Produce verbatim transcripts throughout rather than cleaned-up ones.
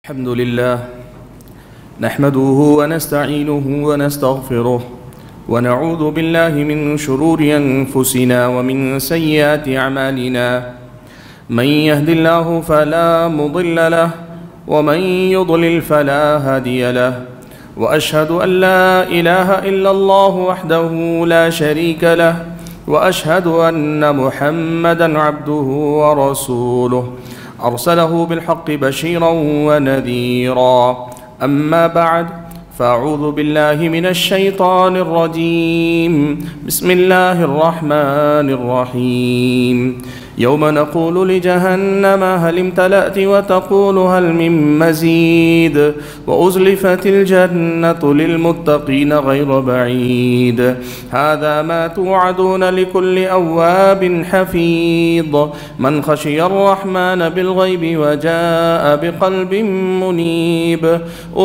الحمد لله نحمده ونستعينه ونستغفره ونعوذ بالله من شرور أنفسنا ومن سيئات أعمالنا. من يهد الله فلا مضل له ومن يضلل فلا هادي له، وأشهد أن لا إله إلا الله وحده لا شريك له، وأشهد أن محمدًا عبده ورسوله أرسله بالحق بشيرا ونذيرا. أما بعد، فأعوذ بالله من الشيطان الرجيم. بسم الله الرحمن الرحيم. يوم نقول لجهنم هل امتلأت وتقول هل من مزيد، وأزلفت الجنة للمتقين غير بعيد. هذا ما توعدون لكل أواب حفيظ من خشي الرحمن بالغيب وجاء بقلب منيب.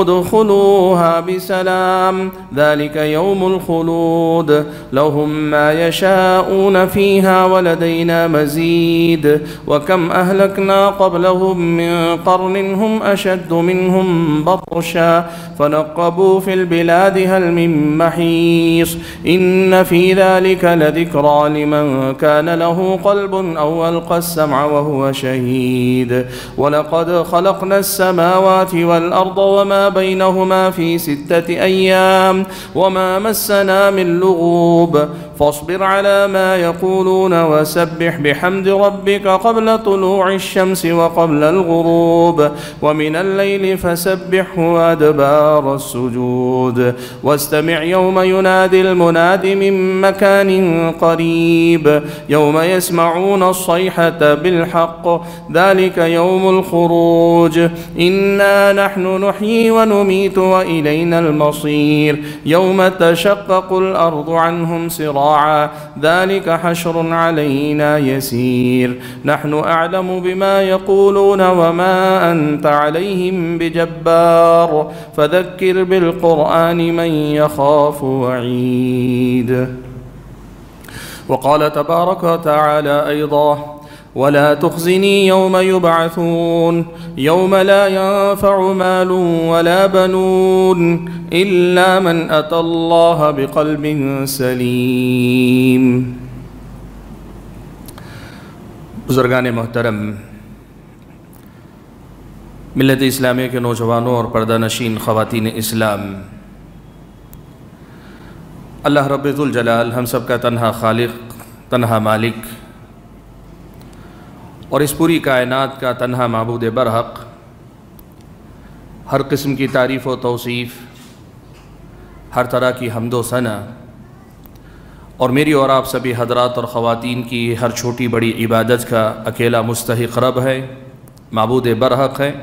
ادخلوها بسلام ذلك يوم الخلود، لهم ما يشاءون فيها ولدينا مزيد. وكم أهلكنا قبلهم من قرن هم أشد منهم بطشا فنقبوا في البلاد هل من محيص. إن في ذلك لذكرى لمن كان له قلب أو ألقى السمع وهو شهيد. ولقد خلقنا السماوات والأرض وما بينهما في ستة أيام وما مسنا من لغوب. فاصبر على ما يقولون وسبح بحمد ربك قبل طلوع الشمس وقبل الغروب، ومن الليل فسبحه وأدبار السجود. واستمع يوم ينادي المناد من مكان قريب، يوم يسمعون الصيحة بالحق ذلك يوم الخروج. إنا نحن نحيي ونميت وإلينا المصير. يوم تشقق الأرض عنهم سراعا ذلك حشر علينا يسير. نحن أعلم بما يقولون وما أنت عليهم بجبار، فذكر بالقرآن من يخاف وعيد. وقال تبارك وتعالى أيضا: ولا تخزني يوم يبعثون يوم لا ينفع مال ولا بنون إلا من أتى الله بقلب سليم. بزرگان محترم، ملت اسلامیہ کے نوجوانوں اور پردہ نشین خواتین اسلام، اللہ رب ذوالجلال ہم سب کا تنہا خالق، تنہا مالک اور اس پوری کائنات کا تنہا معبود برحق، ہر قسم کی تعریف و توصیف، ہر طرح کی حمد و ثنا اور میری اور آپ سبھی حضرات اور خواتین کی ہر چھوٹی بڑی عبادت کا اکیلا مستحق رب ہے، معبود برحق ہے،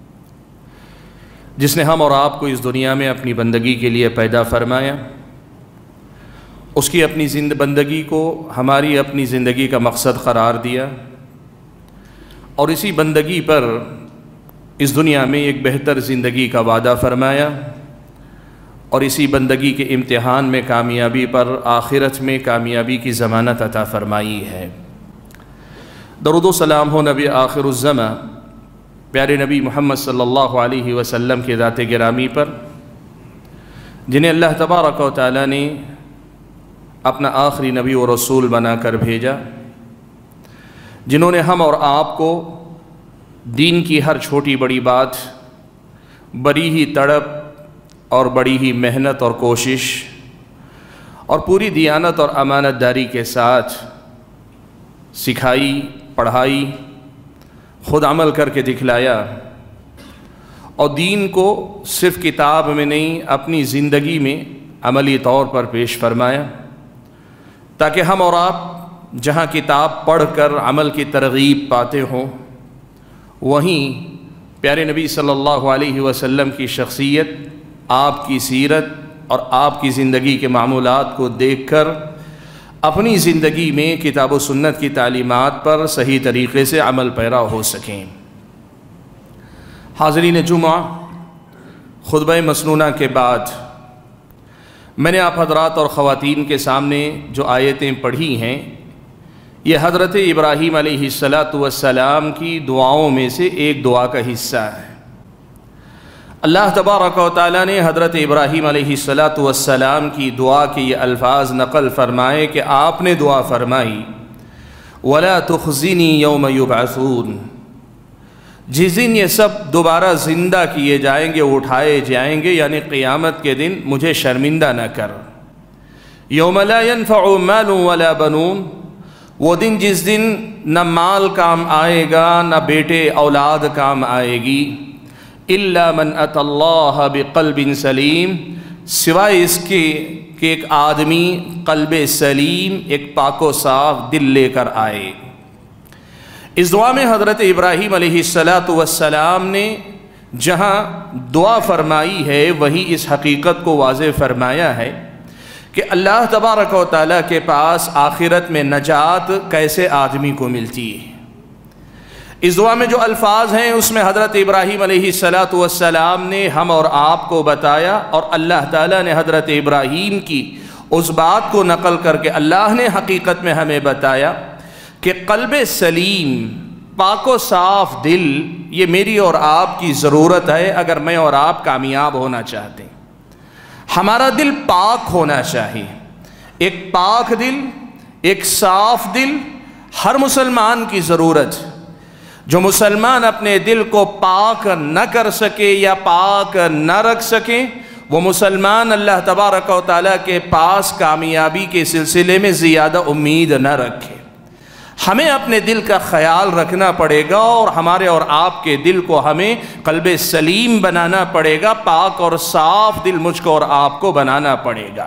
جس نے ہم اور آپ کو اس دنیا میں اپنی بندگی کے لیے پیدا فرمایا، اس کی اپنی زند بندگی کو ہماری اپنی زندگی کا مقصد قرار دیا، اور اسی بندگی پر اس دنیا میں ایک بہتر زندگی کا وعدہ فرمایا، اور اسی بندگی کے امتحان میں کامیابی پر آخرت میں کامیابی کی ضمانت عطا فرمائی ہے۔ درود و سلام ہو نبی آخر الزماں پیارے نبی محمد صلی اللہ علیہ وسلم کے ذات گرامی پر، جنہیں اللہ تبارک و تعالیٰ نے اپنا آخری نبی و رسول بنا کر بھیجا، جنہوں نے ہم اور آپ کو دین کی ہر چھوٹی بڑی بات بڑی ہی تڑپ اور بڑی ہی محنت اور کوشش اور پوری دیانت اور امانت داری کے ساتھ سکھائی، پڑھائی، خود عمل کر کے دکھلایا، اور دین کو صرف کتاب میں نہیں اپنی زندگی میں عملی طور پر پیش فرمایا، تاکہ ہم اور آپ جہاں کتاب پڑھ کر عمل کی ترغیب پاتے ہوں، وہیں پیارے نبی صلی اللہ علیہ وسلم کی شخصیت، آپ کی سیرت اور آپ کی زندگی کے معمولات کو دیکھ کر اپنی زندگی میں کتاب و سنت کی تعلیمات پر صحیح طریقے سے عمل پیرا ہو سکیں۔ حاضرین جمعہ، خطبہ مسنونہ کے بعد میں نے آپ حضرات اور خواتین کے سامنے جو آیتیں پڑھی ہیں، یہ حضرت ابراہیم علیہ السلام کی دعاؤں میں سے ایک دعا کا حصہ ہے۔ اللہ تبارک و تعالیٰ نے حضرت ابراہیم علیہ الصلاۃ والسلام کی دعا کے یہ الفاظ نقل فرمائے کہ آپ نے دعا فرمائی وَلَا تُخْزِنِي يَوْمَ يُبْعَثُونَ، جس دن یہ سب دوبارہ زندہ کیے جائیں گے، اٹھائے جائیں گے، یعنی قیامت کے دن مجھے شرمندہ نہ کر۔ یوم لا ينفع مال ولا بنون، وہ دن جس دن نہ مال کام آئے گا نہ بیٹے اولاد کام آئے گی، الا من اتى اللہ بقلب سلیم، سوائے اس کے کہ ایک آدمی قلب سلیم، ایک پاک و صاف دل لے کر آئے۔ اس دعا میں حضرت ابراہیم علیہ الصلاۃ والسلام نے جہاں دعا فرمائی ہے وہی اس حقیقت کو واضح فرمایا ہے کہ اللہ تبارک و تعالیٰ کے پاس آخرت میں نجات کیسے آدمی کو ملتی ہے۔ اس دعا میں جو الفاظ ہیں اس میں حضرت ابراہیم علیہ الصلاۃ والسلام نے ہم اور آپ کو بتایا، اور اللہ تعالیٰ نے حضرت ابراہیم کی اس بات کو نقل کر کے اللہ نے حقیقت میں ہمیں بتایا کہ قلب سلیم، پاک و صاف دل، یہ میری اور آپ کی ضرورت ہے اگر میں اور آپ کامیاب ہونا چاہتے ہیں۔ ہمارا دل پاک ہونا چاہیے، ایک پاک دل، ایک صاف دل ہر مسلمان کی ضرورت۔ جو مسلمان اپنے دل کو پاک نہ کر سکے یا پاک نہ رکھ سکے، وہ مسلمان اللہ تبارک و تعالیٰ کے پاس کامیابی کے سلسلے میں زیادہ امید نہ رکھے۔ ہمیں اپنے دل کا خیال رکھنا پڑے گا، اور ہمارے اور آپ کے دل کو ہمیں قلب سلیم بنانا پڑے گا، پاک اور صاف دل مجھ کو اور آپ کو بنانا پڑے گا۔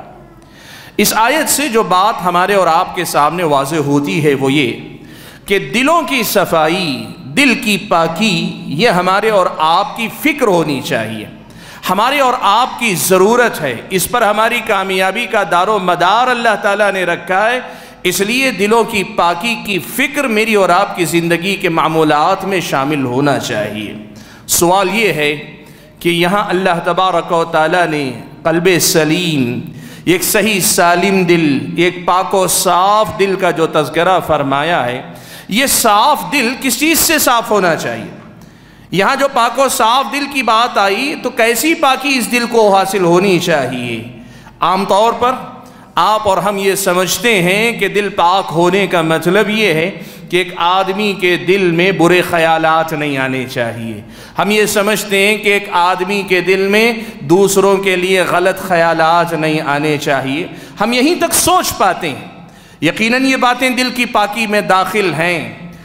اس آیت سے جو بات ہمارے اور آپ کے سامنے واضح ہوتی ہے وہ یہ کہ دلوں کی صفائی، دل کی پاکی، یہ ہمارے اور آپ کی فکر ہونی چاہیے، ہمارے اور آپ کی ضرورت ہے۔ اس پر ہماری کامیابی کا دار و مدار اللہ تعالیٰ نے رکھا ہے، اس لیے دلوں کی پاکی کی فکر میری اور آپ کی زندگی کے معمولات میں شامل ہونا چاہیے۔ سوال یہ ہے کہ یہاں اللہ تبارک و تعالیٰ نے قلب سلیم، ایک صحیح سالم دل، ایک پاک و صاف دل کا جو تذکرہ فرمایا ہے، یہ صاف دل کس چیز سے صاف ہونا چاہیے؟ یہاں جو پاک و صاف دل کی بات آئی تو کیسی پاکی اس دل کو حاصل ہونی چاہیے؟ عام طور پر آپ اور ہم یہ سمجھتے ہیں کہ دل پاک ہونے کا مطلب یہ ہے کہ ایک آدمی کے دل میں برے خیالات نہیں آنے چاہیے۔ ہم یہ سمجھتے ہیں کہ ایک آدمی کے دل میں دوسروں کے لیے غلط خیالات نہیں آنے چاہیے۔ ہم یہیں تک سوچ پاتے ہیں، یقیناً یہ باتیں دل کی پاکی میں داخل ہیں۔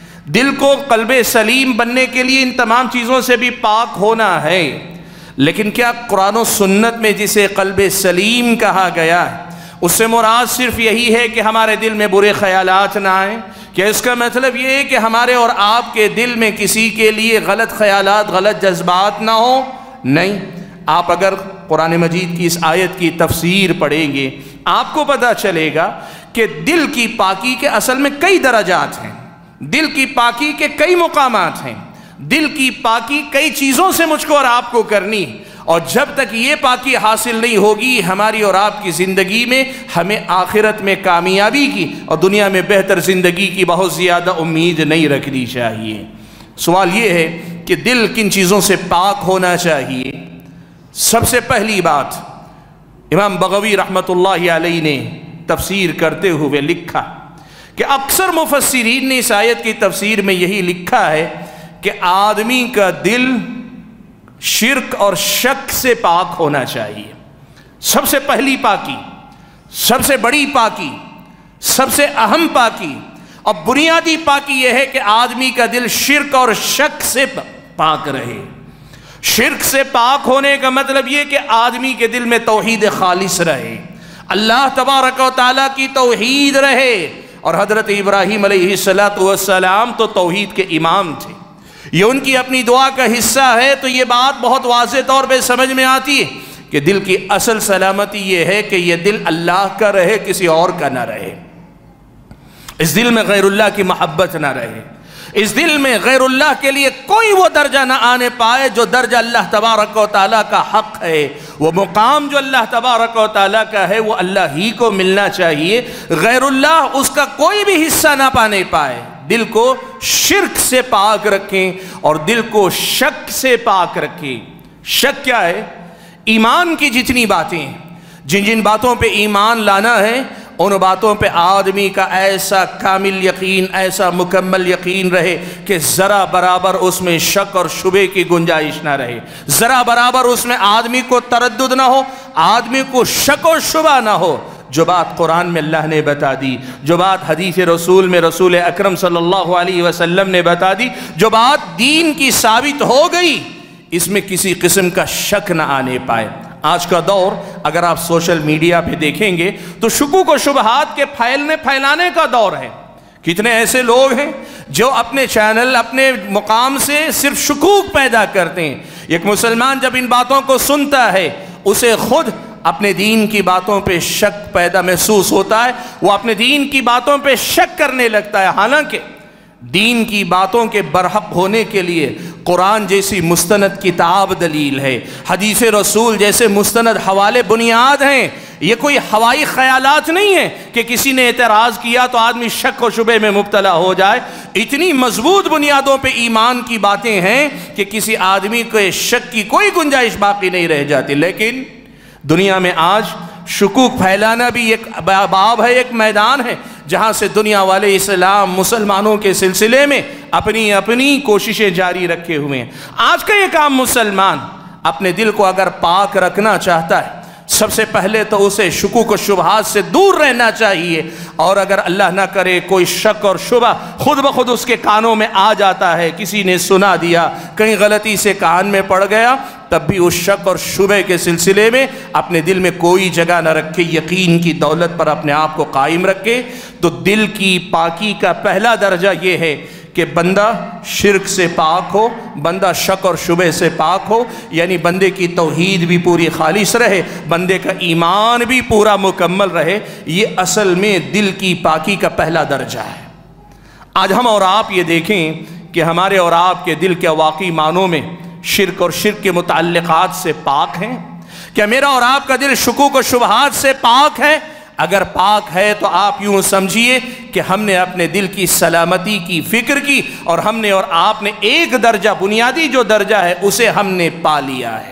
دل کو قلب سلیم بننے کے لیے ان تمام چیزوں سے بھی پاک ہونا ہے، لیکن کیا قرآن و سنت میں جسے قلب سلیم کہا گیا ہے اس سے مراد صرف یہی ہے کہ ہمارے دل میں برے خیالات نہ آئیں؟ کیا اس کا مطلب یہ ہے کہ ہمارے اور آپ کے دل میں کسی کے لیے غلط خیالات، غلط جذبات نہ ہوں؟ نہیں۔ آپ اگر قرآن مجید کی اس آیت کی تفسیر پڑھیں گے آپ کو پتہ چلے گا کہ دل کی پاکی کے اصل میں کئی درجات ہیں، دل کی پاکی کے کئی مقامات ہیں، دل کی پاکی کئی چیزوں سے مجھ کو اور آپ کو کرنی، اور جب تک یہ پاکی حاصل نہیں ہوگی ہماری اور آپ کی زندگی میں ہمیں آخرت میں کامیابی کی اور دنیا میں بہتر زندگی کی بہت زیادہ امید نہیں رکھنی چاہیے۔ سوال یہ ہے کہ دل کن چیزوں سے پاک ہونا چاہیے؟ سب سے پہلی بات امام بغوی رحمۃ اللہ علیہ نے تفسیر کرتے ہوئے لکھا کہ اکثر مفسرین نے اس آیت کی تفسیر میں یہی لکھا ہے کہ آدمی کا دل شرک اور شک سے پاک ہونا چاہیے۔ سب سے پہلی پاکی، سب سے بڑی پاکی، سب سے اہم پاکی اور بنیادی پاکی یہ ہے کہ آدمی کا دل شرک اور شک سے پاک رہے۔ شرک سے پاک ہونے کا مطلب یہ کہ آدمی کے دل میں توحید خالص رہے، اللہ تبارک و تعالیٰ کی توحید رہے، اور حضرت ابراہیم علیہ السلام تو توحید کے امام تھے، یہ ان کی اپنی دعا کا حصہ ہے۔ تو یہ بات بہت واضح طور پہ سمجھ میں آتی ہے کہ دل کی اصل سلامتی یہ ہے کہ یہ دل اللہ کا رہے، کسی اور کا نہ رہے، اس دل میں غیر اللہ کی محبت نہ رہے، اس دل میں غیر اللہ کے لیے کوئی وہ درجہ نہ آنے پائے جو درجہ اللہ تبارک و تعالیٰ کا حق ہے، وہ مقام جو اللہ تبارک و تعالیٰ کا ہے وہ اللہ ہی کو ملنا چاہیے، غیر اللہ اس کا کوئی بھی حصہ نہ پانے پائے۔ دل کو شرک سے پاک رکھیں اور دل کو شک سے پاک رکھیں۔ شک کیا ہے؟ ایمان کی جتنی باتیں ہیں، جن جن باتوں پہ ایمان لانا ہے ان باتوں پہ آدمی کا ایسا کامل یقین، ایسا مکمل یقین رہے کہ ذرا برابر اس میں شک اور شبے کی گنجائش نہ رہے، ذرا برابر اس میں آدمی کو تردد نہ ہو، آدمی کو شک و شبہ نہ ہو۔ جو بات قرآن میں اللہ نے بتا دی، جو بات حدیث رسول میں رسول اکرم صلی اللہ علیہ وسلم نے بتا دی، جو بات دین کی ثابت ہو گئی، اس میں کسی قسم کا شک نہ آنے پائے۔ آج کا دور اگر آپ سوشل میڈیا پہ دیکھیں گے تو شکوک و شبہات کے پھیلنے پھیلانے کا دور ہے۔ کتنے ایسے لوگ ہیں جو اپنے چینل، اپنے مقام سے صرف شکوک پیدا کرتے ہیں۔ ایک مسلمان جب ان باتوں کو سنتا ہے اسے خود اپنے دین کی باتوں پہ شک پیدا محسوس ہوتا ہے، وہ اپنے دین کی باتوں پہ شک کرنے لگتا ہے۔ حالانکہ دین کی باتوں کے برحق ہونے کے لیے قرآن جیسی مستند کتاب دلیل ہے، حدیث رسول جیسے مستند حوالے بنیاد ہیں۔ یہ کوئی ہوائی خیالات نہیں ہیں کہ کسی نے اعتراض کیا تو آدمی شک و شبے میں مبتلا ہو جائے۔ اتنی مضبوط بنیادوں پہ ایمان کی باتیں ہیں کہ کسی آدمی کو شک کی کوئی گنجائش باقی نہیں رہ جاتی۔ لیکن دنیا میں آج شکوک پھیلانا بھی ایک باب ہے، ایک میدان ہے جہاں سے دنیا والے اسلام مسلمانوں کے سلسلے میں اپنی اپنی کوششیں جاری رکھے ہوئے ہیں۔ آج کا یہ کام مسلمان اپنے دل کو اگر پاک رکھنا چاہتا ہے، سب سے پہلے تو اسے شکوک و شبہات سے دور رہنا چاہیے، اور اگر اللہ نہ کرے کوئی شک اور شبہ خود بخود اس کے کانوں میں آ جاتا ہے، کسی نے سنا دیا، کہیں غلطی سے کان میں پڑ گیا، تب بھی اس شک اور شبہ کے سلسلے میں اپنے دل میں کوئی جگہ نہ رکھے، یقین کی دولت پر اپنے آپ کو قائم رکھے۔ تو دل کی پاکی کا پہلا درجہ یہ ہے کہ بندہ شرک سے پاک ہو، بندہ شک اور شبہ سے پاک ہو، یعنی بندے کی توحید بھی پوری خالص رہے، بندے کا ایمان بھی پورا مکمل رہے۔ یہ اصل میں دل کی پاکی کا پہلا درجہ ہے۔ آج ہم اور آپ یہ دیکھیں کہ ہمارے اور آپ کے دل کیا واقعی معنوں میں شرک اور شرک کے متعلقات سے پاک ہیں؟ کیا میرا اور آپ کا دل شکوک و شبہات سے پاک ہے؟ اگر پاک ہے تو آپ یوں سمجھیے کہ ہم نے اپنے دل کی سلامتی کی فکر کی، اور ہم نے اور آپ نے ایک درجہ، بنیادی جو درجہ ہے اسے ہم نے پا لیا ہے۔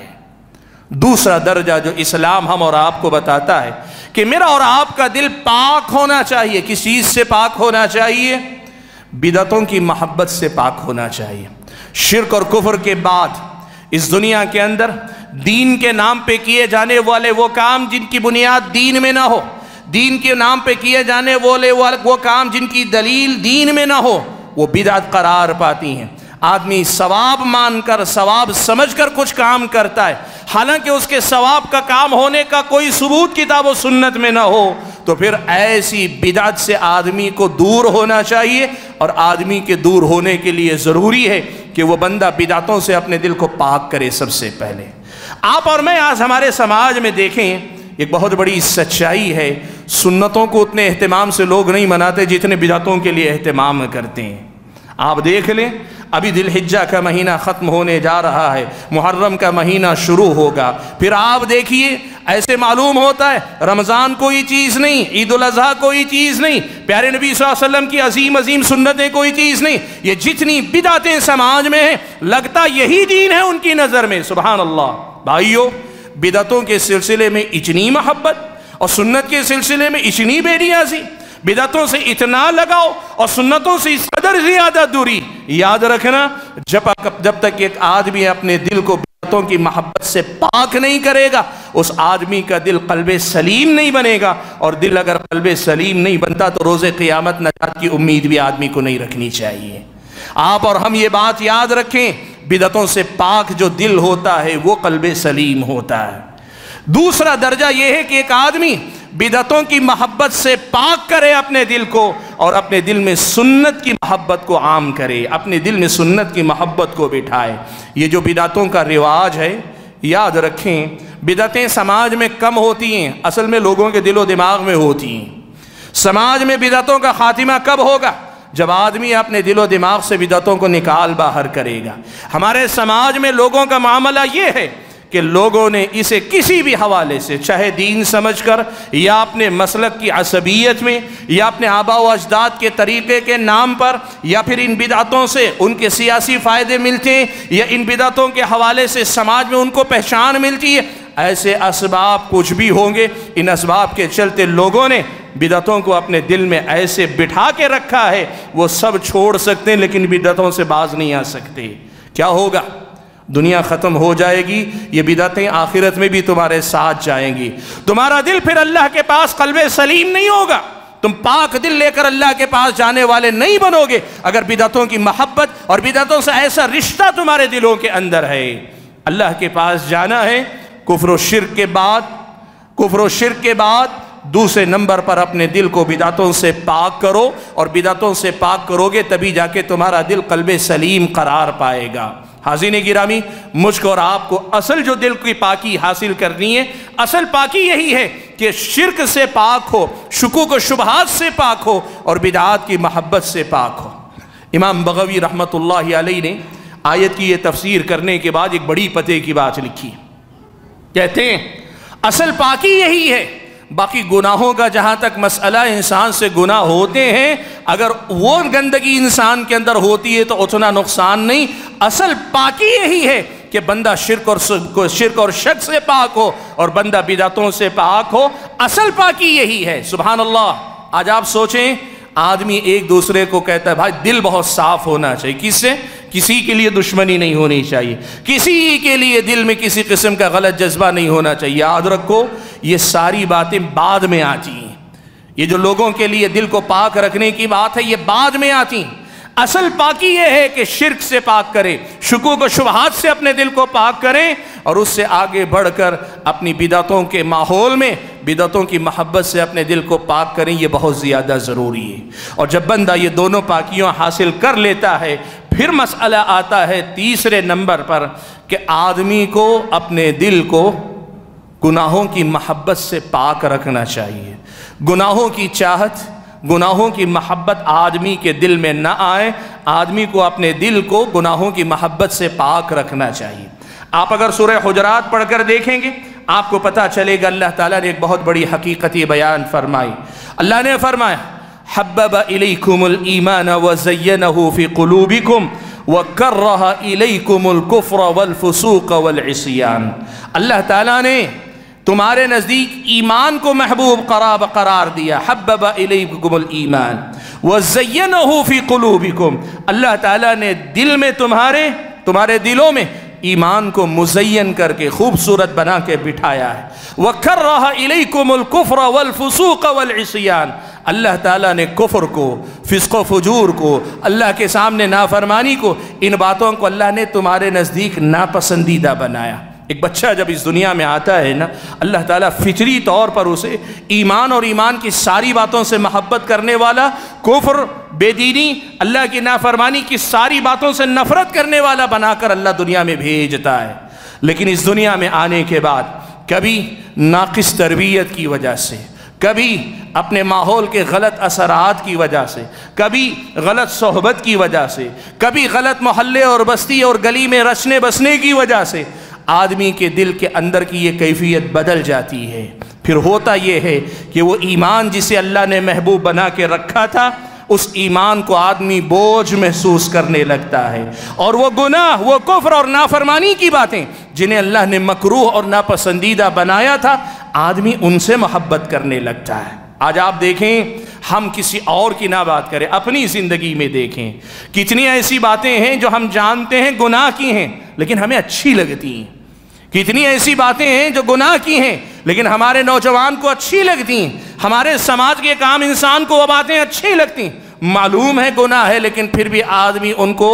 دوسرا درجہ جو اسلام ہم اور آپ کو بتاتا ہے کہ میرا اور آپ کا دل پاک ہونا چاہیے۔ کس چیز سے پاک ہونا چاہیے؟ بدعتوں کی محبت سے پاک ہونا چاہیے۔ شرک اور کفر کے بعد اس دنیا کے اندر دین کے نام پہ کیے جانے والے وہ کام جن کی بنیاد دین میں نہ ہو، دین کے نام پہ کیے جانے والے وہ کام جن کی دلیل دین میں نہ ہو، وہ بدعت قرار پاتی ہیں۔ آدمی ثواب مان کر، ثواب سمجھ کر کچھ کام کرتا ہے، حالانکہ اس کے ثواب کا کام ہونے کا کوئی ثبوت کتاب و سنت میں نہ ہو، تو پھر ایسی بدعت سے آدمی کو دور ہونا چاہیے۔ اور آدمی کے دور ہونے کے لیے ضروری ہے کہ وہ بندہ بدعتوں سے اپنے دل کو پاک کرے۔ سب سے پہلے آپ اور میں آج ہمارے سماج میں دیکھیں، ایک بہت بڑی سچائی ہے، سنتوں کو اتنے اہتمام سے لوگ نہیں مناتے جتنے بدعتوں کے لیے اہتمام کرتے ہیں۔ آپ دیکھ لیں، ابھی ذی الحجہ کا مہینہ ختم ہونے جا رہا ہے، محرم کا مہینہ شروع ہوگا، پھر آپ دیکھیے ایسے معلوم ہوتا ہے رمضان کوئی چیز نہیں، عید الاضحیٰ کوئی چیز نہیں، پیارے نبی صلی اللہ علیہ وسلم کی عظیم عظیم سنتیں کوئی چیز نہیں، یہ جتنی بدعتیں سماج میں ہیں لگتا یہی دین ہے ان کی نظر میں۔ سبحان اللہ۔ بھائیو، بدعتوں کے سلسلے میں اتنی محبت اور سنت کے سلسلے میں اتنی بے نیازی، بدعتوں سے اتنا لگاؤ اور سنتوں سے اس قدر زیادہ دوری۔ یاد رکھنا، جب جب تک ایک آدمی اپنے دل کو بدعتوں کی محبت سے پاک نہیں کرے گا، اس آدمی کا دل قلب سلیم نہیں بنے گا، اور دل اگر قلب سلیم نہیں بنتا تو روز قیامت نجات کی امید بھی آدمی کو نہیں رکھنی چاہیے۔ آپ اور ہم یہ بات یاد رکھیں، بدعتوں سے پاک جو دل ہوتا ہے وہ قلب سلیم ہوتا ہے۔ دوسرا درجہ یہ ہے کہ ایک آدمی بدعتوں کی محبت سے پاک کرے اپنے دل کو، اور اپنے دل میں سنت کی محبت کو عام کرے، اپنے دل میں سنت کی محبت کو بٹھائے۔ یہ جو بدعتوں کا رواج ہے، یاد رکھیں بدعتیں سماج میں کم ہوتی ہیں، اصل میں لوگوں کے دل و دماغ میں ہوتی ہیں۔ سماج میں بدعتوں کا خاتمہ کب ہوگا؟ جب آدمی اپنے دل و دماغ سے بدعتوں کو نکال باہر کرے گا۔ ہمارے سماج میں لوگوں کا معاملہ یہ ہے کہ لوگوں نے اسے کسی بھی حوالے سے، چاہے دین سمجھ کر یا اپنے مسلک کی عصبیت میں یا اپنے آباء و اجداد کے طریقے کے نام پر، یا پھر ان بدعتوں سے ان کے سیاسی فائدے ملتے ہیں یا ان بدعتوں کے حوالے سے سماج میں ان کو پہچان ملتی ہے، ایسے اسباب کچھ بھی ہوں گے، ان اسباب کے چلتے لوگوں نے بدعتوں کو اپنے دل میں ایسے بٹھا کے رکھا ہے، وہ سب چھوڑ سکتے ہیں لیکن بدعتوں سے باز نہیں آ سکتے۔ کیا ہوگا؟ دنیا ختم ہو جائے گی، یہ بدعتیں آخرت میں بھی تمہارے ساتھ جائیں گی، تمہارا دل پھر اللہ کے پاس قلب سلیم نہیں ہوگا، تم پاک دل لے کر اللہ کے پاس جانے والے نہیں بنو گے اگر بدعتوں کی محبت اور بدعتوں سے ایسا رشتہ تمہارے دلوں کے اندر ہے۔ اللہ کے پاس جانا ہے، کفر و شرک کے بعد کفر و شرک کے بعد دوسرے نمبر پر اپنے دل کو بدعتوں سے پاک کرو، اور بدعتوں سے پاک کرو گے تبھی جا کے تمہارا دل قلب سلیم قرار پائے گا۔ حاضرین گرامی، مجھ کو اور آپ کو اصل جو دل کی پاکی حاصل کرنی ہے، اصل پاکی یہی ہے کہ شرک سے پاک ہو، شکوک و شبہات سے پاک ہو، اور بدعات کی محبت سے پاک ہو۔ امام بغوی رحمۃ اللہ علیہ نے آیت کی یہ تفسیر کرنے کے بعد ایک بڑی پتے کی بات لکھی، کہتے ہیں اصل پاکی یہی ہے، باقی گناہوں کا جہاں تک مسئلہ انسان سے گناہ ہوتے ہیں، اگر وہ گندگی انسان کے اندر ہوتی ہے تو اتنا نقصان نہیں، اصل پاکی یہی ہے کہ بندہ شرک اور شرک اور شک سے پاک ہو اور بندہ بدعتوں سے پاک ہو، اصل پاکی یہی ہے۔ سبحان اللہ۔ آج آپ سوچیں، آدمی ایک دوسرے کو کہتا ہے بھائی دل بہت صاف ہونا چاہیے، کس سے؟ کسی کے لیے دشمنی نہیں ہونی چاہیے، کسی کے لیے دل میں کسی قسم کا غلط جذبہ نہیں ہونا چاہیے۔ یاد رکھو یہ ساری باتیں بعد میں آتی ہیں، یہ جو لوگوں کے لیے دل کو پاک رکھنے کی بات ہے یہ بعد میں آتی ہیں۔ اصل پاکی یہ ہے کہ شرک سے پاک کریں، شکوک و شبہات سے اپنے دل کو پاک کریں، اور اس سے آگے بڑھ کر اپنی بدعتوں کے ماحول میں بدعتوں کی محبت سے اپنے دل کو پاک کریں، یہ بہت زیادہ ضروری ہے۔ اور جب بندہ یہ دونوں پاکیوں حاصل کر لیتا ہے، پھر مسئلہ آتا ہے تیسرے نمبر پر کہ آدمی کو اپنے دل کو گناہوں کی محبت سے پاک رکھنا چاہیے۔ گناہوں کی چاہت، گناہوں کی محبت آدمی کے دل میں نہ آئے، آدمی کو اپنے دل کو گناہوں کی محبت سے پاک رکھنا چاہیے۔ آپ اگر سورہ حجرات پڑھ کر دیکھیں گے آپ کو پتہ چلے گا اللہ تعالیٰ نے ایک بہت بڑی حقیقتی بیان فرمائی۔ اللہ نے فرمایا حبب الیکم الایمان وزینہ فی قلوبکم وکرہ الیکم الکفر والفسوق والعصیان۔ اللہ تعالیٰ نے تمہارے نزدیک ایمان کو محبوب قرار قرار دیا، حبب الیکم الایمان وزینہ فی قلوبکم، اللہ تعالیٰ نے دل میں تمہارے تمہارے دلوں میں ایمان کو مزین کر کے خوبصورت بنا کے بٹھایا ہے۔ وَكَرَّهَ إِلَيْكُمُ الْكُفْرَ وَالْفُسُوقَ وَالْعِصْيَانَ، اللہ تعالیٰ نے کفر کو، فسق و فجور کو، اللہ کے سامنے نافرمانی کو، ان باتوں کو اللہ نے تمہارے نزدیک ناپسندیدہ بنایا۔ ایک بچہ جب اس دنیا میں آتا ہے نا، اللہ تعالیٰ فطری طور پر اسے ایمان اور ایمان کی ساری باتوں سے محبت کرنے والا، کفر، بے دینی، اللہ کی نافرمانی کی ساری باتوں سے نفرت کرنے والا بنا کر اللہ دنیا میں بھیجتا ہے۔ لیکن اس دنیا میں آنے کے بعد کبھی ناقص تربیت کی وجہ سے، کبھی اپنے ماحول کے غلط اثرات کی وجہ سے، کبھی غلط صحبت کی وجہ سے، کبھی غلط محلے اور بستی اور گلی میں رچنے بسنے کی وجہ سے آدمی کے دل کے اندر کی یہ کیفیت بدل جاتی ہے۔ پھر ہوتا یہ ہے کہ وہ ایمان جسے اللہ نے محبوب بنا کے رکھا تھا، اس ایمان کو آدمی بوجھ محسوس کرنے لگتا ہے، اور وہ گناہ، وہ کفر اور نافرمانی کی باتیں جنہیں اللہ نے مکروہ اور ناپسندیدہ بنایا تھا، آدمی ان سے محبت کرنے لگتا ہے۔ آج آپ دیکھیں، ہم کسی اور کی نہ بات کریں، اپنی زندگی میں دیکھیں کتنی ایسی باتیں ہیں جو ہم جانتے ہیں گناہ کی ہیں لیکن ہمیں اچھی لگتی ہیں، کتنی ایسی باتیں ہیں جو گناہ کی ہیں لیکن ہمارے نوجوان کو اچھی لگتی ہیں، ہمارے سماج کے کام انسان کو وہ باتیں اچھی لگتی ہیں، معلوم ہے گناہ ہے لیکن پھر بھی آدمی ان کو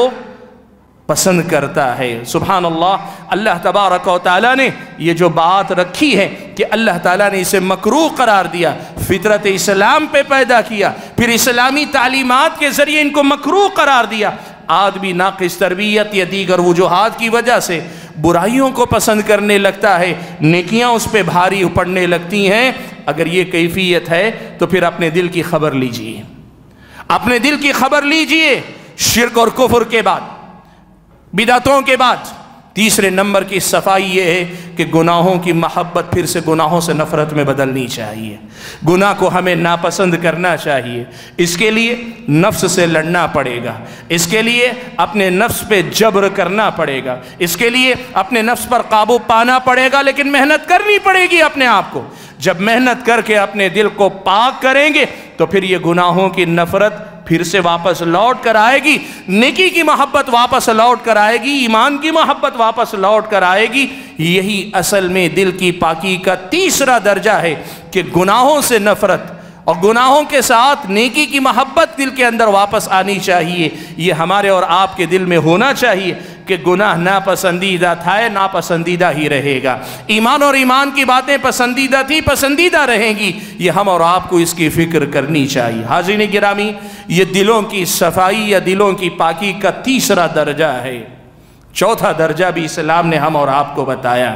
پسند کرتا ہے۔ سبحان اللہ، اللہ تبارک و تعالیٰ نے یہ جو بات رکھی ہے کہ اللہ تعالیٰ نے اسے مکروہ قرار دیا، فطرت اسلام پہ پیدا کیا، پھر اسلامی تعلیمات کے ذریعے ان کو مکروہ قرار دیا، آدمی ناقص تربیت یا دیگر وجوہات کی وجہ سے برائیوں کو پسند کرنے لگتا ہے، نیکیاں اس پہ بھاری پڑنے لگتی ہیں۔ اگر یہ کیفیت ہے تو پھر اپنے دل کی خبر لیجئے، اپنے دل کی خبر لیجئے۔ شرک اور کفر کے بعد، بدعتوں کے بعد، تیسرے نمبر کی صفائی یہ ہے کہ گناہوں کی محبت پھر سے گناہوں سے نفرت میں بدلنی چاہیے، گناہ کو ہمیں ناپسند کرنا چاہیے۔ اس کے لیے نفس سے لڑنا پڑے گا، اس کے لیے اپنے نفس پہ جبر کرنا پڑے گا، اس کے لیے اپنے نفس پر قابو پانا پڑے گا، لیکن محنت کرنی پڑے گی اپنے آپ کو۔ جب محنت کر کے اپنے دل کو پاک کریں گے تو پھر یہ گناہوں کی نفرت پھر سے واپس لوٹ کر آئے گی، نیکی کی محبت واپس لوٹ کر آئے گی، ایمان کی محبت واپس لوٹ کر آئے گی۔ یہی اصل میں دل کی پاکی کا تیسرا درجہ ہے کہ گناہوں سے نفرت اور گناہوں کے ساتھ نیکی کی محبت دل کے اندر واپس آنی چاہیے۔ یہ ہمارے اور آپ کے دل میں ہونا چاہیے کہ گناہ ناپسندیدہ تھا، ناپسندیدہ ہی رہے گا۔ ایمان اور ایمان کی باتیں پسندیدہ تھی، پسندیدہ رہیں گی۔ یہ ہم اور آپ کو اس کی فکر کرنی چاہیے۔ حاضرین گرامی، یہ دلوں کی صفائی یا دلوں کی پاکی کا تیسرا درجہ ہے۔ چوتھا درجہ بھی اسلام نے ہم اور آپ کو بتایا۔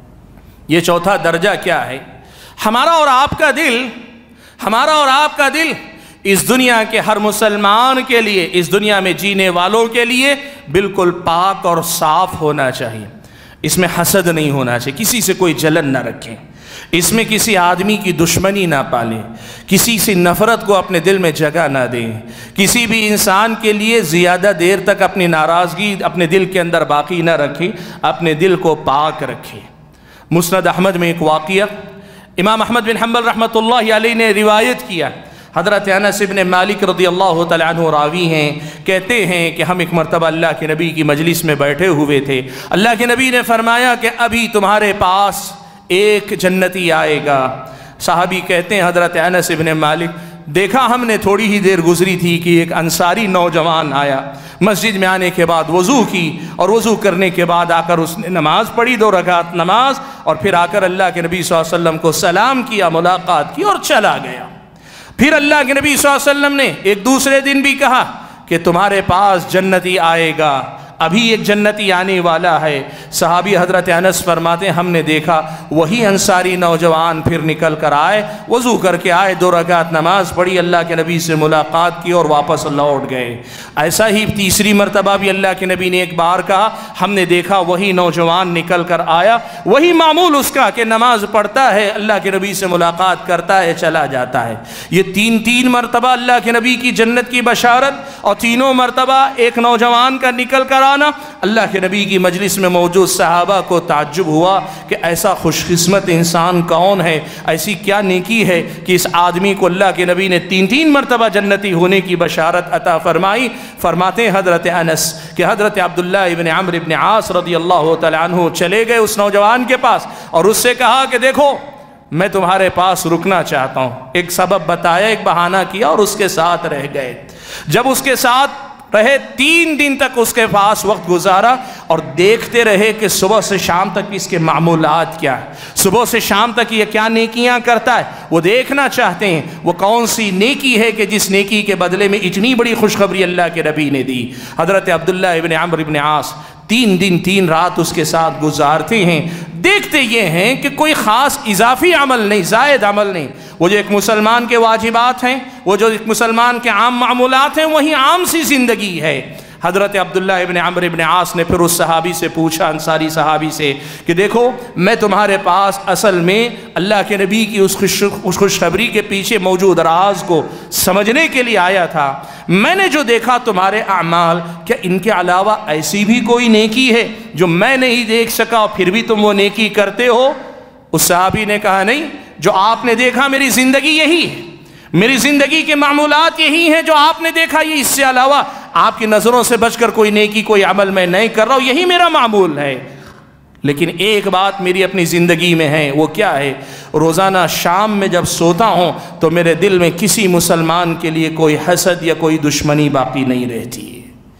یہ چوتھا درجہ کیا ہے؟ ہمارا اور آپ کا دل ہمارا اور آپ کا دل اس دنیا کے ہر مسلمان کے لیے، اس دنیا میں جینے والوں کے لیے بالکل پاک اور صاف ہونا چاہیے۔ اس میں حسد نہیں ہونا چاہیے، کسی سے کوئی جلن نہ رکھیں، اس میں کسی آدمی کی دشمنی نہ پالیں، کسی سے نفرت کو اپنے دل میں جگہ نہ دیں، کسی بھی انسان کے لیے زیادہ دیر تک اپنی ناراضگی اپنے دل کے اندر باقی نہ رکھیں، اپنے دل کو پاک رکھیں۔ مسند احمد میں ایک واقعہ امام احمد بن حنبل رحمۃ اللہ علیہ نے روایت کیا۔ حضرت انس بن مالک رضی اللہ تعالیٰ عنہ راوی ہیں، کہتے ہیں کہ ہم ایک مرتبہ اللہ کے نبی کی مجلس میں بیٹھے ہوئے تھے۔ اللہ کے نبی نے فرمایا کہ ابھی تمہارے پاس ایک جنتی آئے گا۔ صحابی کہتے ہیں حضرت انس بن مالک، دیکھا ہم نے تھوڑی ہی دیر گزری تھی کہ ایک انصاری نوجوان آیا، مسجد میں آنے کے بعد وضو کی اور وضو کرنے کے بعد آ کر اس نے نماز پڑھی، دو رکعت نماز، اور پھر آ کر اللہ کے نبی صلی اللہ علیہ وسلم کو سلام کیا، ملاقات کی اور چلا گیا۔ پھر اللہ کے نبی صلی اللہ علیہ وسلم نے ایک دوسرے دن بھی کہا کہ تمہارے پاس جنتی آئے گا، ابھی ایک جنتی آنے والا ہے۔ صحابی حضرت انس فرماتے ہیں ہم نے دیکھا وہی انصاری نوجوان پھر نکل کر آئے، وضو کر کے آئے، دو رکعت نماز پڑھی، اللہ کے نبی سے ملاقات کی اور واپس لوٹ گئے۔ ایسا ہی تیسری مرتبہ بھی اللہ کے نبی نے ایک بار کہا، ہم نے دیکھا وہی نوجوان نکل کر آیا، وہی معمول اس کا کہ نماز پڑھتا ہے، اللہ کے نبی سے ملاقات کرتا ہے، چلا جاتا ہے۔ یہ تین تین مرتبہ اللہ کے نبی کی جنت کی بشارت، اور تینوں مرتبہ ایک نوجوان کا نکل کر آنا۔ اللہ کے نبی کی مجلس میں موجود صحابہ کو تعجب ہوا کہ ایسا خوش قسمت انسان کون ہے، ایسی کیا نیکی ہے کہ اس آدمی کو اللہ کے نبی نے تین تین مرتبہ جنتی ہونے کی بشارت عطا فرمائی۔ فرماتے ہیں حضرت انس کہ حضرت عبداللہ ابن عمرو ابن عاص رضی اللہ تعالیٰ عنہ چلے گئے اس نوجوان کے پاس اور اس سے کہا کہ دیکھو میں تمہارے پاس رکنا چاہتا ہوں۔ ایک سبب بتایا، ایک بہانہ کیا اور اس کے ساتھ رہ گئے۔ جب اس کے ساتھ رہے تین دن تک اس کے پاس وقت گزارا اور دیکھتے رہے کہ صبح سے شام تک اس کے معمولات کیا ہے، صبح سے شام تک یہ کیا نیکیاں کرتا ہے، وہ دیکھنا چاہتے ہیں وہ کون سی نیکی ہے کہ جس نیکی کے بدلے میں اتنی بڑی خوشخبری اللہ کے نبی نے دی۔ حضرت عبداللہ ابن عمرو ابن عاص تین دن تین رات اس کے ساتھ گزارتے ہیں، دیکھتے یہ ہیں کہ کوئی خاص اضافی عمل نہیں، زائد عمل نہیں، وہ جو ایک مسلمان کے واجبات ہیں، وہ جو ایک مسلمان کے عام معمولات ہیں، وہی عام سی زندگی ہے۔ حضرت عبداللہ ابن عمرو ابن عاص نے پھر اس صحابی سے پوچھا، انصاری صحابی سے، کہ دیکھو میں تمہارے پاس اصل میں اللہ کے نبی کی اس خوشخبری کے پیچھے موجود راز کو سمجھنے کے لیے آیا تھا۔ میں نے جو دیکھا تمہارے اعمال، کیا ان کے علاوہ ایسی بھی کوئی نیکی ہے جو میں نہیں دیکھ سکا اور پھر بھی تم وہ نیکی کرتے ہو؟ اس صحابی نے کہا نہیں، جو آپ نے دیکھا میری زندگی یہی ہے، میری زندگی کے معمولات یہی ہیں جو آپ نے دیکھا، یہ اس سے علاوہ آپ کی نظروں سے بچ کر کوئی نیکی کوئی عمل میں نہیں کر رہا ہوں، یہی میرا معمول ہے۔ لیکن ایک بات میری اپنی زندگی میں ہے، وہ کیا ہے؟ روزانہ شام میں جب سوتا ہوں تو میرے دل میں کسی مسلمان کے لیے کوئی حسد یا کوئی دشمنی باقی نہیں رہتی ہے،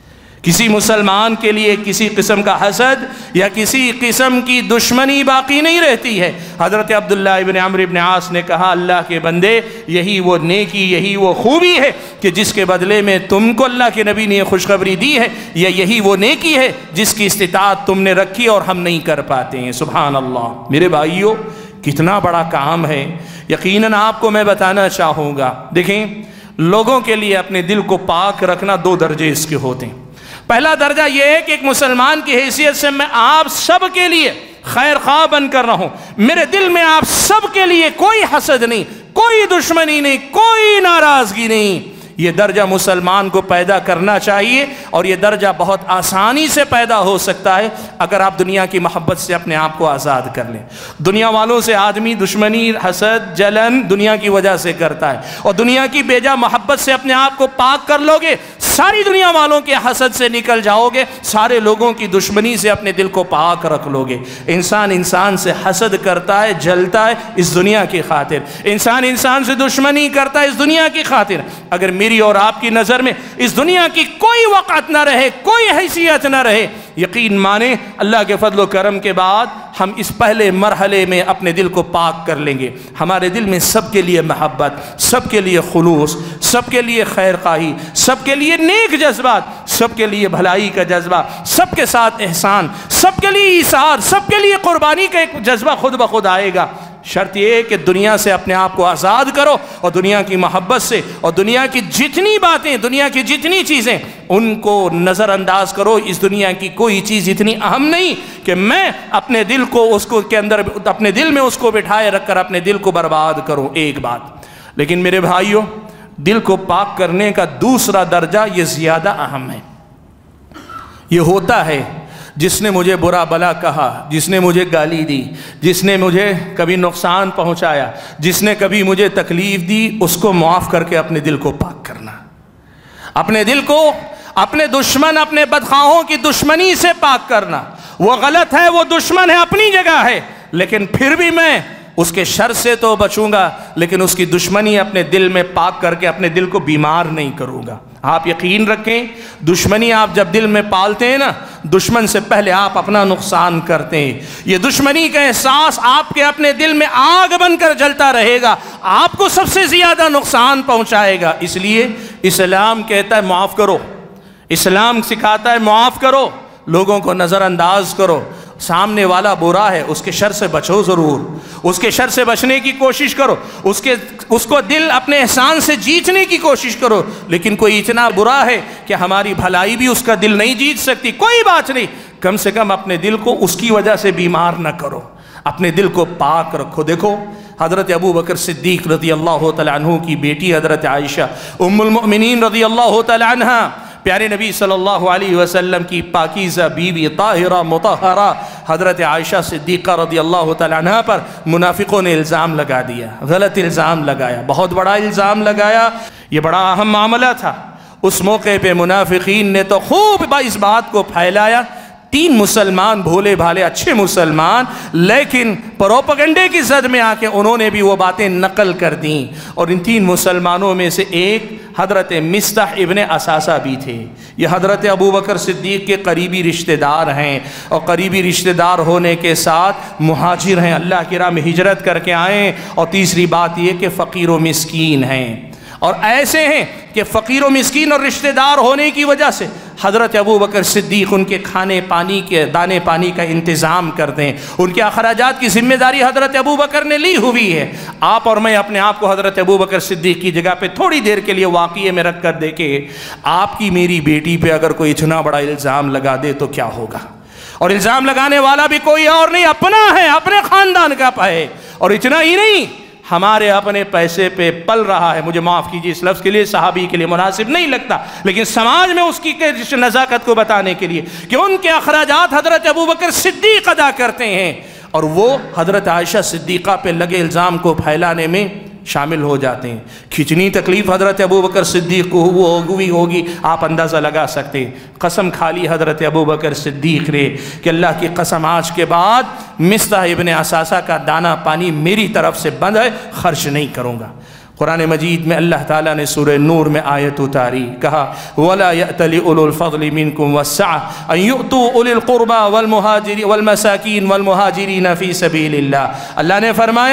کسی مسلمان کے لیے کسی قسم کا حسد یا کسی قسم کی دشمنی باقی نہیں رہتی ہے۔ حضرت عبداللہ ابن عمرو ابن عاص نے کہا اللہ کے بندے، یہی وہ نیکی، یہی وہ خوبی ہے کہ جس کے بدلے میں تم کو اللہ کے نبی نے یہ خوشخبری دی ہے، یا یہی وہ نیکی ہے جس کی استطاعت تم نے رکھی اور ہم نہیں کر پاتے ہیں۔ سبحان اللہ۔ میرے بھائیوں، کتنا بڑا کام ہے۔ یقیناً آپ کو میں بتانا چاہوں گا، دیکھیں لوگوں کے لیے اپنے دل کو پاک رکھنا دو درجے اس کے ہوتے ہیں۔ پہلا درجہ یہ ہے کہ ایک مسلمان کی حیثیت سے میں آپ سب کے لیے خیر خواہ بن کر رہا ہوں، میرے دل میں آپ سب کے لیے کوئی حسد نہیں، کوئی دشمنی نہیں، کوئی ناراضگی نہیں۔ یہ درجہ مسلمان کو پیدا کرنا چاہیے، اور یہ درجہ بہت آسانی سے پیدا ہو سکتا ہے اگر آپ دنیا کی محبت سے اپنے آپ کو آزاد کر لیں۔ دنیا والوں سے آدمی دشمنی، حسد، جلن دنیا کی وجہ سے کرتا ہے، اور دنیا کی بیجا محبت سے اپنے آپ کو پاک کر لو گے، ساری دنیا والوں کے حسد سے نکل جاؤ گے، سارے لوگوں کی دشمنی سے اپنے دل کو پاک رکھ لو گے۔ انسان انسان سے حسد کرتا ہے، جلتا ہے اس دنیا کی خاطر، انسان انسان سے دشمنی کرتا ہے اس دنیا کی خاطر۔ اگر میری اور آپ کی نظر میں اس دنیا کی کوئی وقت نہ رہے، کوئی حیثیت نہ رہے، یقین مانیں اللہ کے فضل و کرم کے بعد ہم اس پہلے مرحلے میں اپنے دل کو پاک کر لیں گے۔ ہمارے دل میں سب کے لیے محبت، سب کے لیے خلوص، سب کے لیے خیر خواہی، سب کے لیے نیک جذبات، سب کے لیے بھلائی کا جذبہ، سب کے ساتھ احسان، سب کے لیے ایثار، سب کے لیے قربانی کا ایک جذبہ خود بخود آئے گا۔ شرط یہ ہے کہ دنیا سے اپنے آپ کو آزاد کرو، اور دنیا کی محبت سے اور دنیا کی جتنی باتیں، دنیا کی جتنی چیزیں، ان کو نظر انداز کرو۔ اس دنیا کی کوئی چیز اتنی اہم نہیں کہ میں اپنے دل کو اس کو کے اندر اپنے دل میں اس کو بٹھائے رکھ کر اپنے دل کو برباد کروں۔ ایک بات، لیکن میرے بھائیوں، دل کو پاک کرنے کا دوسرا درجہ یہ زیادہ اہم ہے۔ یہ ہوتا ہے جس نے مجھے برا بلا کہا، جس نے مجھے گالی دی، جس نے مجھے کبھی نقصان پہنچایا، جس نے کبھی مجھے تکلیف دی، اس کو معاف کر کے اپنے دل کو پاک کرنا، اپنے دل کو اپنے دشمن، اپنے بدخواہوں کی دشمنی سے پاک کرنا۔ وہ غلط ہے، وہ دشمن ہے، اپنی جگہ ہے، لیکن پھر بھی میں اس کے شر سے تو بچوں گا، لیکن اس کی دشمنی اپنے دل میں پاک کر کے اپنے دل کو بیمار نہیں کروں گا۔ آپ یقین رکھیں، دشمنی آپ جب دل میں پالتے ہیں نا، دشمن سے پہلے آپ اپنا نقصان کرتے ہیں۔ یہ دشمنی کا احساس آپ کے اپنے دل میں آگ بن کر جلتا رہے گا، آپ کو سب سے زیادہ نقصان پہنچائے گا۔ اس لیے اسلام کہتا ہے معاف کرو، اسلام سکھاتا ہے معاف کرو، لوگوں کو نظر انداز کرو۔ سامنے والا برا ہے، اس کے شر سے بچو، ضرور اس کے شر سے بچنے کی کوشش کرو، اس کے اس کو دل اپنے احسان سے جیتنے کی کوشش کرو، لیکن کوئی اتنا برا ہے کہ ہماری بھلائی بھی اس کا دل نہیں جیت سکتی، کوئی بات نہیں، کم سے کم اپنے دل کو اس کی وجہ سے بیمار نہ کرو، اپنے دل کو پاک رکھو۔ دیکھو حضرت ابو بکر صدیق رضی اللہ تعالیٰ عنہ کی بیٹی حضرت عائشہ ام المؤمنین رضی اللہ تعالیٰ عنہ، پیارے نبی صلی اللہ علیہ وسلم کی پاکیزہ بیوی طاہرہ مطہرہ حضرت عائشہ صدیقہ رضی اللہ تعالیٰ عنہ پر منافقوں نے الزام لگا دیا، غلط الزام لگایا، بہت بڑا الزام لگایا۔ یہ بڑا اہم معاملہ تھا۔ اس موقع پہ منافقین نے تو خوب اس بات کو پھیلایا، تین مسلمان بھولے بھالے اچھے مسلمان، لیکن پروپیگنڈے کی زد میں آ کے انہوں نے بھی وہ باتیں نقل کر دیں، اور ان تین مسلمانوں میں سے ایک حضرت مصطح ابن اساسہ بھی تھے۔ یہ حضرت ابو بکر صدیق کے قریبی رشتہ دار ہیں، اور قریبی رشتہ دار ہونے کے ساتھ مہاجر ہیں، اللہ کی راہ میں ہجرت کر کے آئے، اور تیسری بات یہ کہ فقیر و مسکین ہیں، اور ایسے ہیں کہ فقیر و مسکین اور رشتہ دار ہونے کی وجہ سے حضرت ابو بکر صدیق ان کے کھانے پانی کے دانے پانی کا انتظام کرتے ہیں، ان کے اخراجات کی ذمہ داری حضرت ابو بکر نے لی ہوئی ہے۔ آپ اور میں اپنے آپ کو حضرت ابو بکر صدیق کی جگہ پہ تھوڑی دیر کے لیے واقعے میں رکھ کر دیکھیں، آپ کی میری بیٹی پہ اگر کوئی اتنا بڑا الزام لگا دے تو کیا ہوگا؟ اور الزام لگانے والا بھی کوئی اور نہیں، اپنا ہے، اپنے خاندان کا ہے، اور اتنا ہی نہیں، ہمارے اپنے پیسے پہ پل رہا ہے۔ مجھے معاف کیجیے اس لفظ کے لیے، صحابی کے لیے مناسب نہیں لگتا، لیکن سماج میں اس کی نزاکت کو بتانے کے لیے کہ ان کے اخراجات حضرت ابو بکر صدیق ادا کرتے ہیں، اور وہ حضرت عائشہ صدیقہ پہ لگے الزام کو پھیلانے میں شامل ہو جاتے ہیں۔ کتنی تکلیف حضرت ابو بکر صدیق کو ہوئی ہوگی آپ اندازہ لگا سکتے ہیں۔ قسم کھا لی حضرت ابو بکر صدیق نے کہ اللہ کی قسم آج کے بعد مصطح ابن اساسہ کا دانہ پانی میری طرف سے بند ہے، خرچ نہیں کروں گا۔ قرآن مجید میں اللہ تعالیٰ نے سورہ نور میں آیت اتاری، کہا وَلَا يَأْتَلِ أُولُو الْفَضْلِ مِنْكُمْ وَالسَّعَةِ أَنْ يُؤْتُوا أُولِي الْقُرْبَى وَالْمُهَاجِرِينَ وَالْمَسَاكِينَ وَالْمُهَاجِرِينَ فِي سَبِيلِ اللَّهِ۔ اللہ نے فرمایا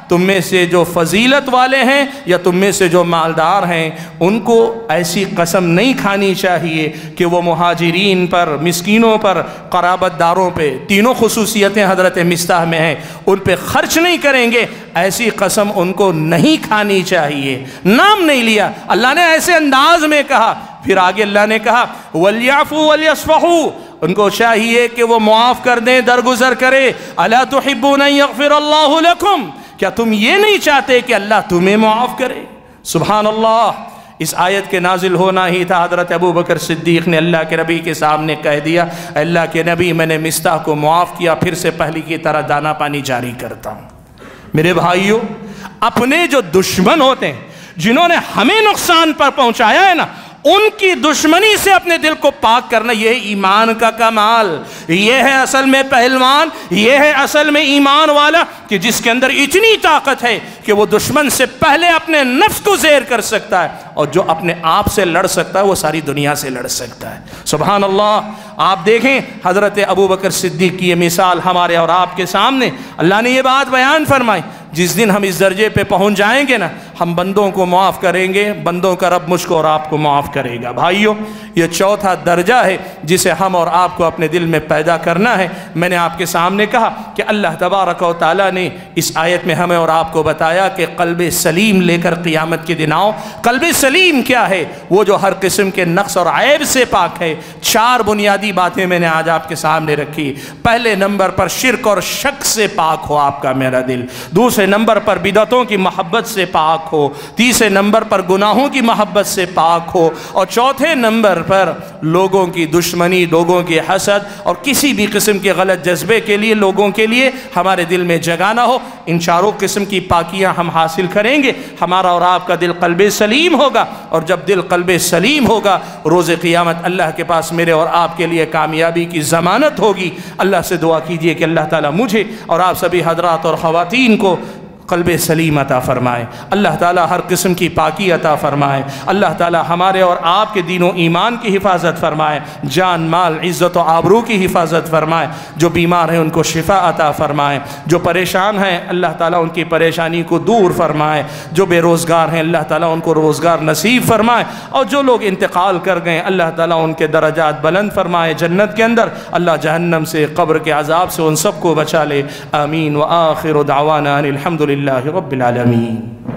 تم میں سے جو فضیلت والے ہیں یا تم میں سے جو مالدار ہیں ان کو ایسی قسم نہیں کھانی چاہیے کہ وہ مہاجرین پر، مسکینوں پر، قرابت داروں پہ، تینوں خصوصیتیں حضرت مصطح میں ہیں، ان پہ خرچ نہیں کریں گے، ایسی قسم ان کو نہیں کھانی چاہیے۔ نام نہیں لیا، اللہ نے ایسے انداز میں کہا۔ پھر آگے اللہ نے کہا وَلْيَعْفُوا وَلْيَصْفَحُوا، ان کو چاہیے کہ وہ معاف کر دیں، درگزر کرے۔ أَلَا تُحِبُّونَ أَن يَغْفِرَ اللَّهُ لَكُمْ، کیا تم یہ نہیں چاہتے کہ اللہ تمہیں معاف کرے؟ سبحان اللہ۔ اس آیت کے نازل ہونا ہی تھا، حضرت ابو بکر صدیق نے اللہ کے نبی کے سامنے کہہ دیا، اللہ کے نبی میں نے مصطح کو معاف کیا، پھر سے پہلی کی طرح دانا پانی جاری کرتا ہوں۔ میرے بھائیوں، اپنے جو دشمن ہوتے ہیں، جنہوں نے ہمیں نقصان پر پہنچایا ہے نا، ان کی دشمنی سے اپنے دل کو پاک کرنا، یہ ایمان کا کمال، یہ ہے اصل میں پہلوان، یہ ہے اصل میں ایمان والا کہ جس کے اندر اتنی طاقت ہے کہ وہ دشمن سے پہلے اپنے نفس کو زیر کر سکتا ہے، اور جو اپنے آپ سے لڑ سکتا ہے وہ ساری دنیا سے لڑ سکتا ہے۔ سبحان اللہ۔ آپ دیکھیں حضرت ابو بکر صدیق کی یہ مثال ہمارے اور آپ کے سامنے، اللہ نے یہ بات بیان فرمائی، جس دن ہم اس درجے پہ پہنچ جائیں گے نا، ہم بندوں کو معاف کریں گے، بندوں کا رب مجھ کو اور آپ کو معاف کرے گا۔ بھائیوں، یہ چوتھا درجہ ہے جسے ہم اور آپ کو اپنے دل میں پیدا کرنا ہے۔ میں نے آپ کے سامنے کہا کہ اللہ تبارک و تعالیٰ نے اس آیت میں ہمیں اور آپ کو بتایا کہ قلب سلیم لے کر قیامت کے دن آؤ۔ قلب سلیم کیا ہے؟ وہ جو ہر قسم کے نقص اور عیب سے پاک ہے۔ چار بنیادی باتیں میں نے آج آپ کے سامنے رکھی۔ پہلے نمبر پر شرک اور شک سے پاک ہو آپ کا میرا دل، دوسرے نمبر پر بدعتوں کی محبت سے پاک ہو، تیسرے نمبر پر گناہوں کی محبت سے پاک ہو، اور چوتھے نمبر پر لوگوں کی دشمنی، لوگوں کی حسد اور کسی بھی قسم کے غلط جذبے کے لیے لوگوں کے لیے ہمارے دل میں جگہ نہ ہو۔ ان چاروں قسم کی پاکیاں ہم حاصل کریں گے، ہمارا اور آپ کا دل قلب سلیم ہوگا، اور جب دل قلب سلیم ہوگا روز قیامت اللہ کے پاس میرے اور آپ کے لیے کامیابی کی ضمانت ہوگی۔ اللہ سے دعا کیجئے کہ اللہ تعالیٰ مجھے اور آپ سبھی حضرات اور خواتین کو قلب سلیم عطا فرمائے، اللہ تعالیٰ ہر قسم کی پاکی عطا فرمائے، اللہ تعالیٰ ہمارے اور آپ کے دین و ایمان کی حفاظت فرمائے، جان مال عزت و آبرو کی حفاظت فرمائے، جو بیمار ہیں ان کو شفا عطا فرمائے، جو پریشان ہیں اللہ تعالیٰ ان کی پریشانی کو دور فرمائے، جو بے روزگار ہیں اللہ تعالیٰ ان کو روزگار نصیب فرمائے، اور جو لوگ انتقال کر گئے اللہ تعالیٰ ان کے درجات بلند فرمائے جنت کے اندر، اللہ جہنم سے، قبر کے عذاب سے ان سب کو بچا لے۔ آمین۔ وآخر دعوانا ان الحمد للہ رب العالمین۔